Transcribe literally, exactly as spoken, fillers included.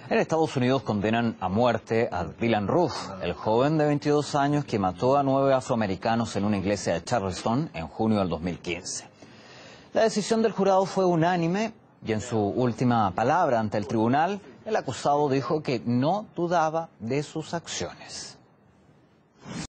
En Estados Unidos condenan a muerte a Dylan Roof, el joven de veintidós años que mató a nueve afroamericanos en una iglesia de Charleston en junio del dos mil quince. La decisión del jurado fue unánime y en su última palabra ante el tribunal, el acusado dijo que no dudaba de sus acciones.